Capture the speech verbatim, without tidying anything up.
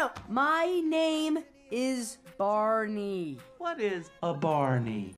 no! My name is Barney. What is a Barney?